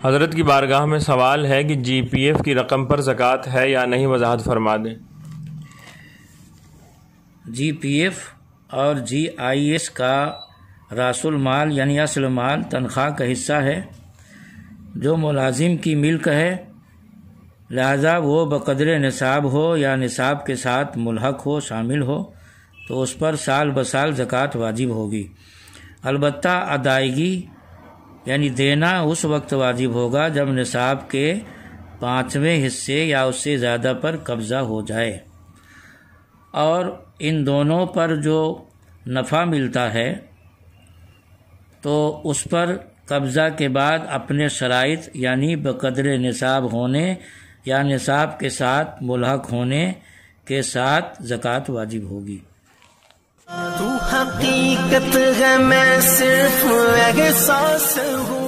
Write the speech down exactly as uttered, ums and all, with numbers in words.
حضرت کی بارگاہ میں سوال ہے کہ جی پی ایف کی رقم پر زکوٰۃ ہے یا نہیں، وضاحت فرما دیں۔ جی پی ایف اور جی آئی ایس کا راس المال یعنی اصل مال تنخواہ کا حصہ ہے جو ملازم کی ملک ہے، لہذا وہ بقدر نصاب ہو یا نصاب کے ساتھ ملحق ہو، شامل ہو تو اس پر سال بسال زکوٰۃ واجب ہوگی۔ البتہ ادائیگی یعنی دینا اس وقت واجب ہوگا جب نصاب کے پانچویں حصے یا اس سے زیادہ پر قبضہ ہو جائے، اور ان دونوں پر جو نفع ملتا ہے تو اس پر قبضہ کے بعد اپنے شرائط یعنی بقدر نصاب ہونے یا نصاب کے ساتھ ملحق ہونے کے ساتھ زکوٰۃ واجب ہوگی۔ تو حقیقت ہے، میں صرف احساس ہوں۔